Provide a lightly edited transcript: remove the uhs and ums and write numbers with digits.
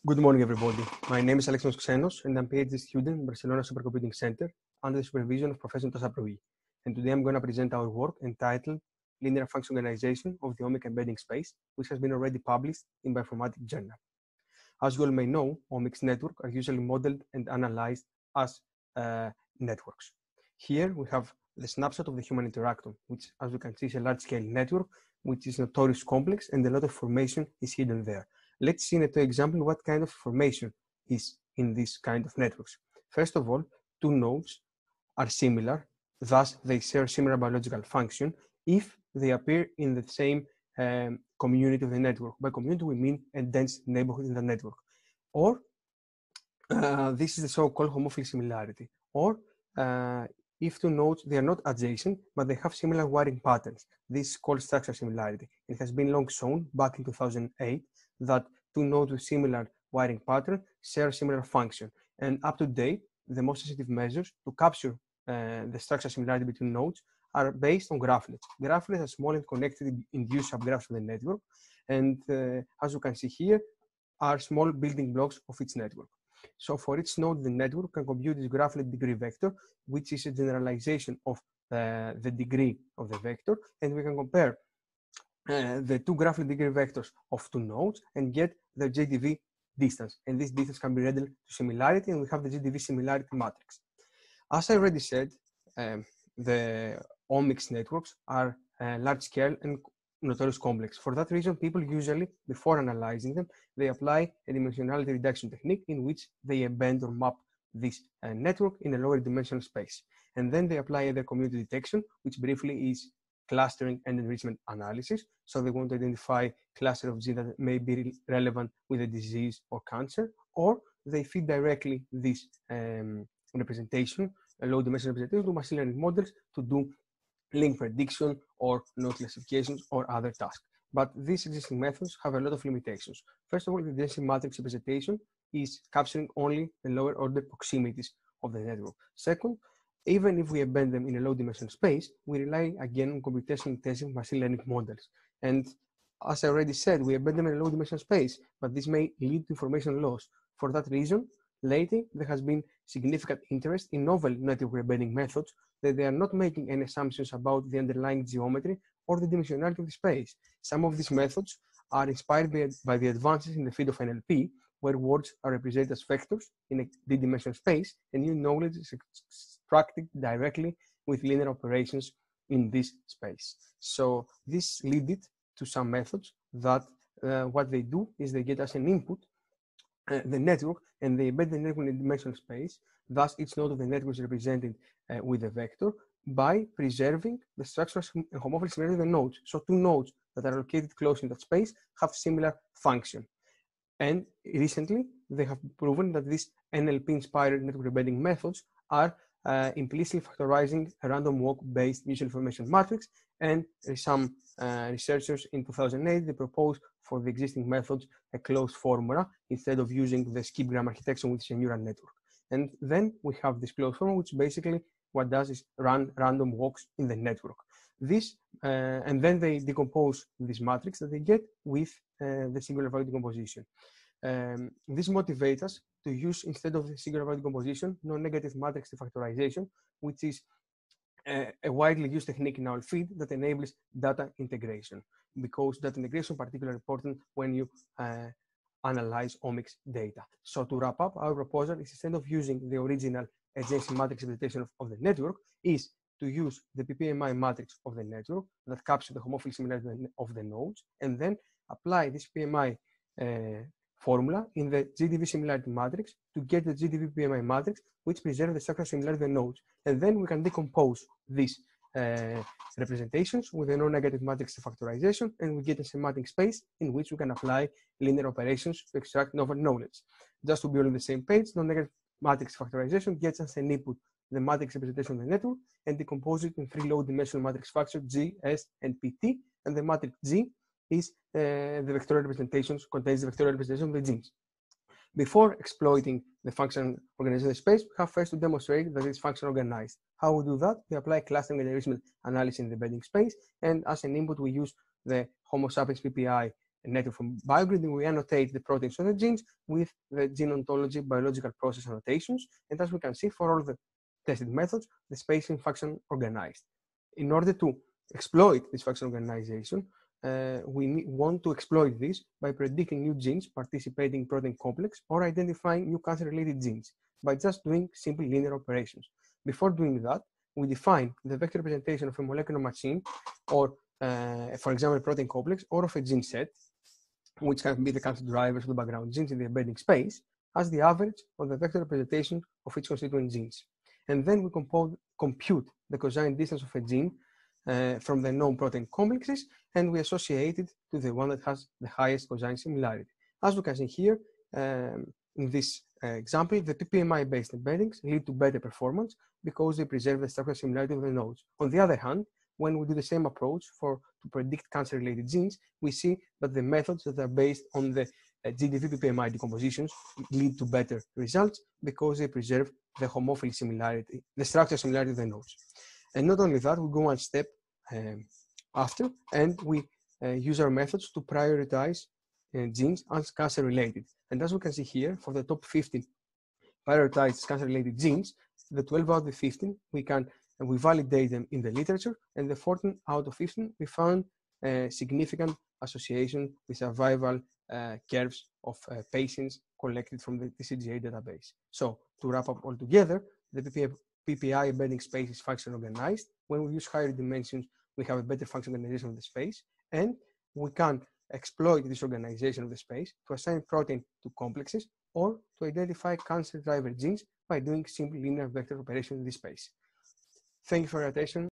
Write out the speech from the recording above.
Good morning, everybody. My name is Alexandros Xenos, and I'm a PhD student in Barcelona Supercomputing Center under the supervision of Professor Tosa Proui. And today I'm going to present our work entitled Linear Function Organization of the Ohmic Embedding Space, which has been already published in Bioinformatics Journal. As you all may know, omics networks are usually modeled and analyzed as networks. Here we have the snapshot of the human interactome, which, as you can see, is a large-scale network, which is notorious complex, and a lot of information is hidden there. Let's see in a two example what kind of information is in this kind of networks. First of all, two nodes are similar, thus they share similar biological function if they appear in the same community of the network. By community, we mean a dense neighborhood in the network. Or this is the so-called homophily similarity. Or if two nodes, they are not adjacent, but they have similar wiring patterns. This is called structural similarity. It has been long shown back in 2008 that two nodes with similar wiring pattern share similar function. And up to date, the most sensitive measures to capture the structural similarity between nodes are based on graphlets. Graphlets are small and connected induced subgraphs of the network. And as you can see here, are small building blocks of its network. So for each node, the network can compute this graphlet degree vector, which is a generalization of the degree of the vector. And we can compare the two graphlet degree vectors of two nodes and get the GDV distance. And this distance can be read to similarity, and we have the GDV similarity matrix. As I already said, the omics networks are large scale and notorious complex. For that reason, people usually, before analyzing them, they apply a dimensionality reduction technique in which they bend or map this network in a lower dimensional space. And then they apply either community detection, which briefly is clustering and enrichment analysis. So they want to identify cluster of genes that may be relevant with a disease or cancer, or they feed directly this representation, a low dimensional representation, to machine learning models to do link prediction or node classifications or other tasks. But these existing methods have a lot of limitations. First of all, the density matrix representation is capturing only the lower order proximities of the network. Second, even if we embed them in a low dimensional space, we rely again on computational intensive machine learning models. And as I already said, we embed them in a low dimensional space, but this may lead to information loss. For that reason, lately there has been significant interest in novel network embedding methods that they are not making any assumptions about the underlying geometry or the dimensionality of the space. Some of these methods are inspired by the advances in the field of NLP, where words are represented as vectors in a d-dimensional space, and new knowledge is extracted directly with linear operations in this space. So this led to some methods that what they do is they get as an input the network, and they embed the network in a dimensional space. Thus, each node of the network is represented with a vector by preserving the structural and homophily similarity of the nodes. So two nodes that are located close in that space have similar function. And recently, they have proven that these NLP-inspired network embedding methods are implicitly factorizing a random walk-based mutual information matrix. And some researchers in 2008, they proposed for the existing methods a closed formula instead of using the skip-gram architecture, which is a neural network. And then we have this closed formula, which basically what does is run random walks in the network. This and then they decompose this matrix that they get with the singular value decomposition. This motivates us to use, instead of the singular value decomposition, non-negative matrix defactorization, which is a widely used technique in our field that enables data integration, because data integration is particularly important when you analyze omics data. So to wrap up, our proposal is, instead of using the original adjacency matrix representation of the network, is to use the PPMI matrix of the network that captures the homophily similarity of the nodes, and then apply this PMI formula in the GDV similarity matrix to get the GDV PMI matrix, which preserves the structural similarity of the nodes. And then we can decompose these representations with a non-negative matrix factorization, and we get a semantic space in which we can apply linear operations to extract novel knowledge. Just to be all on the same page, non-negative matrix factorization gets us an input, the matrix representation of the network, and decompose it in three low-dimensional matrix factors, G, S, and PT, and the matrix G is the vectorial representations, contains the vectorial representation of the genes. Before exploiting the function organization space, we have first to demonstrate that it's function organized. How we do that? We apply clustering and enrichment analysis in the embedding space, and as an input, we use the Homo sapiens PPI network from BioGrid, we annotate the proteins of the genes with the gene ontology biological process annotations. And as we can see, for all the tested methods, the spacing function organized. In order to exploit this function organization, we want to exploit this by predicting new genes participating in protein complex or identifying new cancer-related genes by just doing simple linear operations. Before doing that, we define the vector representation of a molecular machine or, for example, a protein complex or of a gene set, which can be the cancer drivers of the background genes in the embedding space, as the average of the vector representation of its constituent genes. And then we compute the cosine distance of a gene from the known protein complexes, and we associate it to the one that has the highest cosine similarity. As we can see here, in this example, the PPMI-based embeddings lead to better performance because they preserve the structural similarity of the nodes. On the other hand, when we do the same approach to predict cancer-related genes, we see that the methods that are based on the GDV PPMI decompositions lead to better results because they preserve the homophily similarity, the structural similarity of the nodes. And not only that, we go one step after, and we use our methods to prioritize genes as cancer-related. And as we can see here, for the top 15 prioritized cancer-related genes, the 12 out of 15 we validate them in the literature, and the 14 out of 15 we found significant association with survival curves of patients collected from the TCGA database. So to wrap up all together, the PPI embedding space is function organized. When we use higher dimensions, we have a better function organization of the space, and we can exploit this organization of the space to assign protein to complexes or to identify cancer driver genes by doing simple linear vector operation in this space. Thank you for your attention.